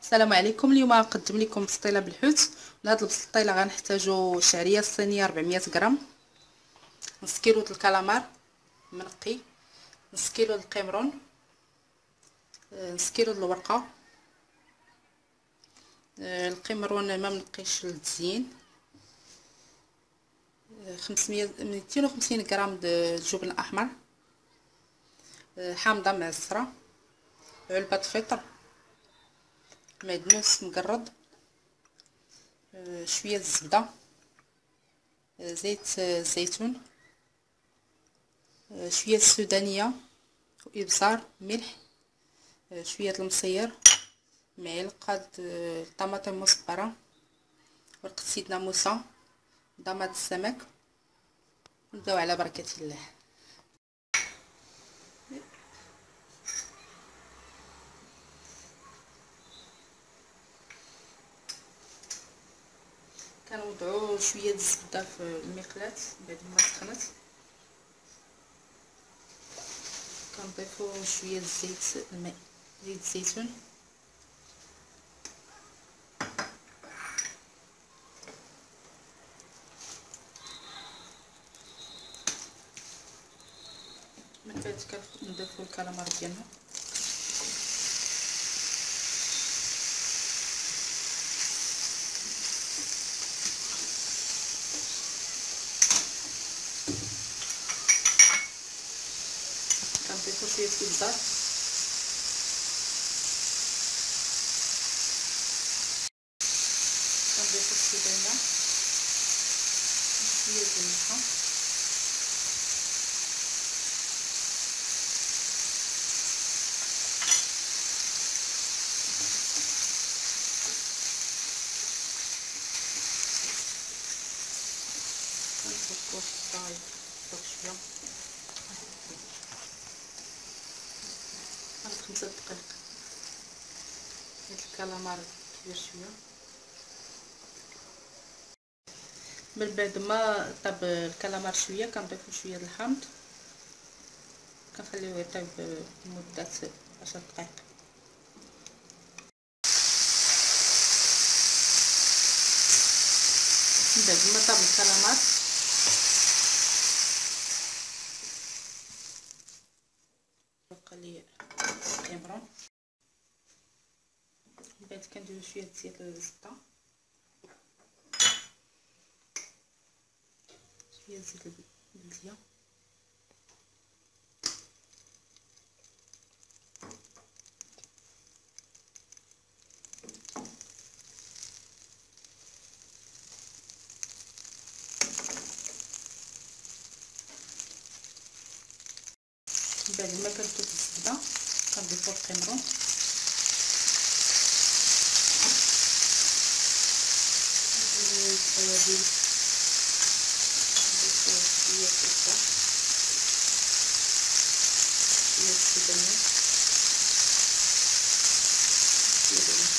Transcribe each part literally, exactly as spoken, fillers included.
السلام عليكم. اليوم غنقدم لكم بسطيله بالحوت. لهاد البسطيله غنحتاجو شعريه الصينيه أربعمية غرام، نص كيلو د الكالامار منقي، نص كيلو د القمرون، نص كيلو د الورقه، القمرون ما منقيش للتزيين، خمسمية ميتين وخمسين غرام د الجبن الاحمر، حامضه معصره، علبه فطر، معدنوس مقرض، شويه الزبده، زيت الزيتون، شويه السودانيه وابزار، ملح، شويه المصير، معلقه طماطم مصبره، ورقه سيدنا موسى، ضماد السمك. نبداو على بركه الله. كنوضعوا شويه الزبده في المقلاة بعد ما سخنت، كنضيفوا شويه الزيت الماء زيت الزيتون، من بعد كنضيفوا الكالامار ديالنا، كنضيفوا شويه الابزار، كنضيفوا السودانيه، شويه د الملح، كنفكو الطايب داك شويه واحد خمسة دقائق. هاد الكالامار كبير شويه. من بعد ما طاب الكالامار شويه كنضيفو شويه د الحامض، كنخليوه يطيب لمده عشر دقائق. من بعد ما طاب الكالامار بقى لي القمرون. من بعد كنديرو شويه د زيت الزبده، شويه زيت البلديه، من بعد ما كنطيب الزبده كنضيفو القمرون، التوابل، نضيفو شويه الزبده، شويه السودانيه، شويه د الملح،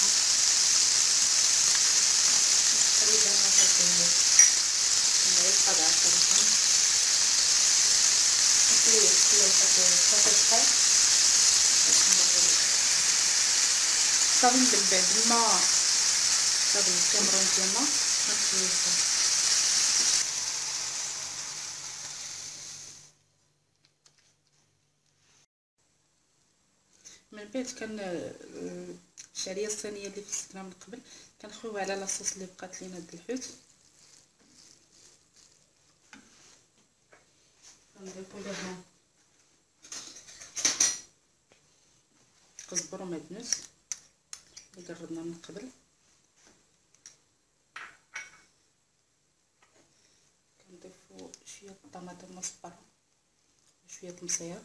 تقريبا هاد المعلقه د عصير الثوم، نخليوه يتخلى واحد ثلاثة دقائق باش نضربو صافي. من بعد ما طاب القمرون ديالنا كنخليوه يطيب. من بعد كان الشعريه الصينيه اللي فسدنا من قبل كنخويوها على لاصوص اللي بقات لينا د الحوت، كنضيفو ليها قزبر ومعدنوس اللي قربنا من قبل، كنضيفو شويه الطماطم مصبره وشويه المصير،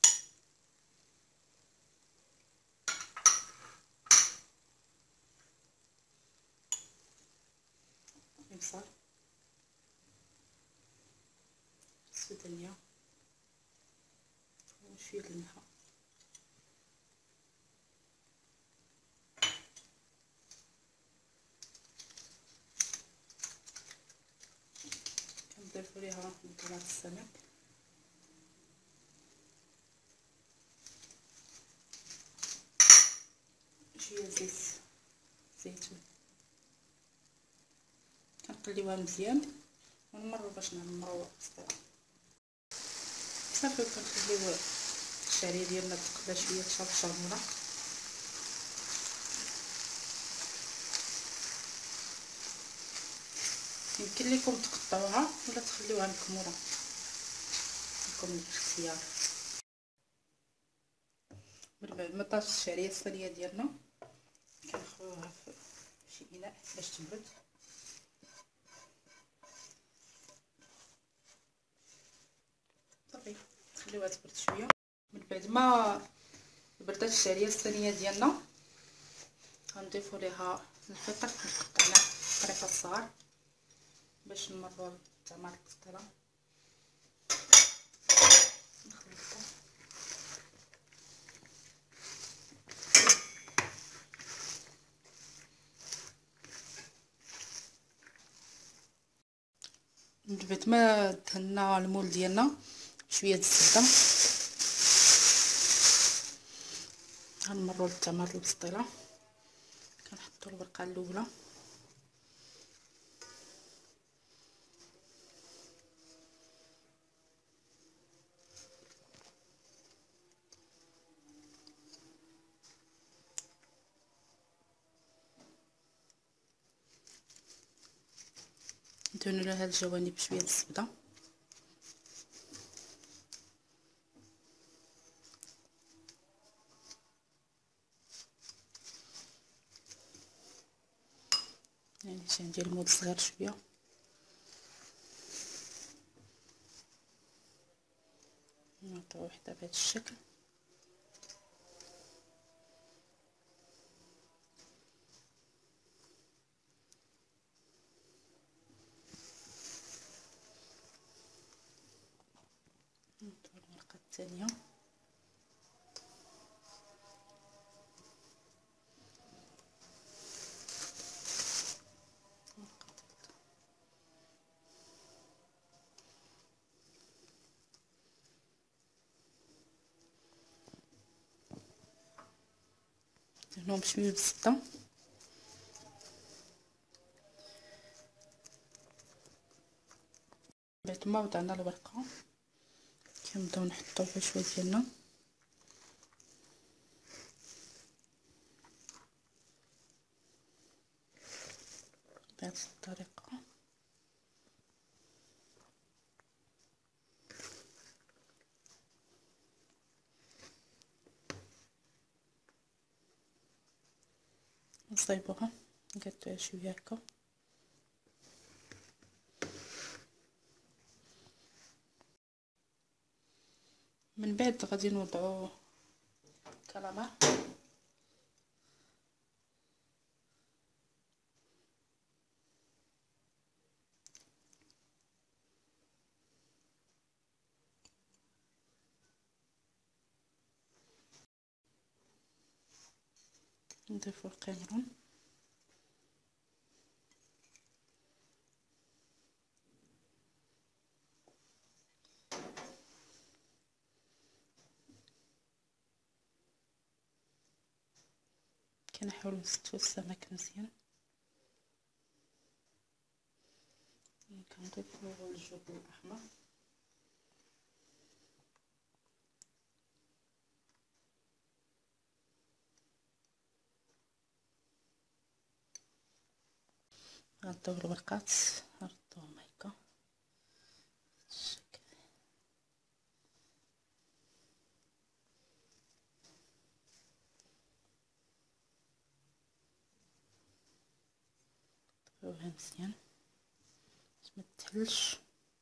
ابزار، السودانيه وشويه الملح. كنضيفو ليها ضماد السمك، شويه زيت نخليوها مزيان ونمروا باش نعمروا البسطيله. صافي كنخليو الشعريه ديالنا تقدا شويه تشرشرنا. يمكن لكم تقطعوها ولا تخليوها مكموره لكم الاختيار. من بعد ما طاش الشعريه الصينيه ديالنا كنخويوها في شي اناء باش تبرد. صافي تخليوها تبرد شويه. من بعد ما بردات الشعريه الصينيه ديالنا غنضيفوا ليها الفلفل اللي قطعناه قطريفات صغار باش نمروا تمر البسطيله. نخلطوا من بعد ما دهنا المول ديالنا شويه الزبده غنمروا للتمر البسطيله. كنحطوا الورقه الاولى ندهنوا لها الجوانب بشويه الزبده. يعني شي ندير المول صغير شويه. نعطيو وحده بهذا الشكل. نعطيو الورقه الثانيه. ندهنوهم بشويه بالزبده. بعد ما وضعنا الورقه كنبداو نحطو فيها شويه ديالنا بهذه الطريقه. نصايبوها نقادوها شويه هكا. من بعد غادي نوضعو كالامار. نضيفو القمرون. كنحاولو نستوي السمك مزيان. كنضيفو الجبن الاحمر. غنطيو الورقات نردوهم هكا بالشكل. نطيوها مزيان باش ما تتحلش.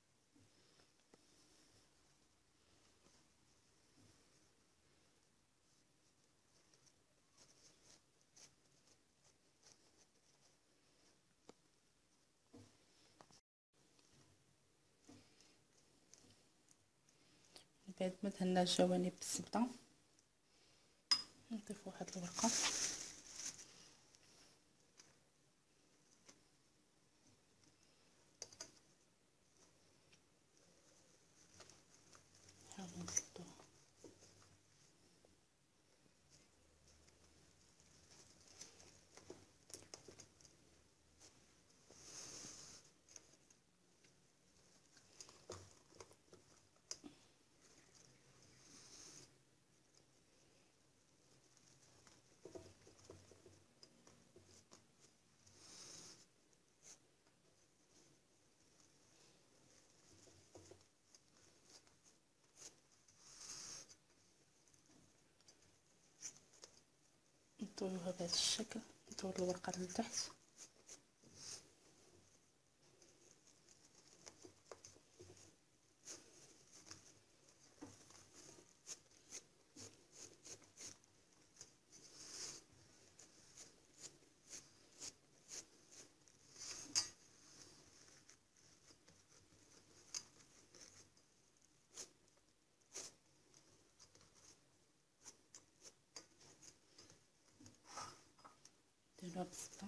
بعد ما دهنا الجوانب بالزبده نضيفو واحد الورقه. نحاولو نسدوها. نطويوها بهذا الشكل، نطوي الورقه لتحت. نديرها بسيطه.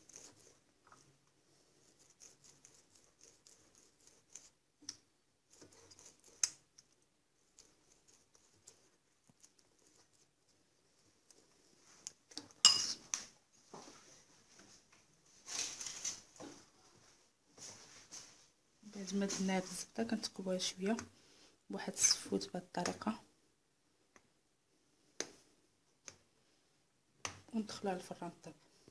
بعد ما درنا هاد الزبده كنتكبوها شويه بواحد السفوت بهاد الطريقه وندخلوها للفران طيب.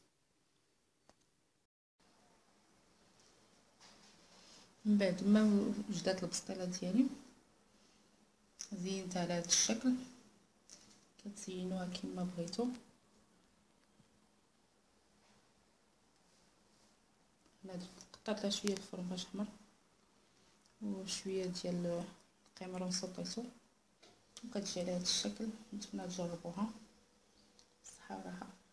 من بعد ما وجدات البسطيله ديالي زينتها على هذا الشكل، كتزينوها كما بغيتو. انا قطعت لها شويه الفرماج احمر وشويه ديال القمر وصطيتو، وكتجي على هذا الشكل. نتمنى تجربوها. صحه وراحه.